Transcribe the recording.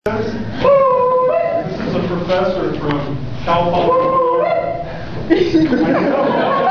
This is a professor from California. I know.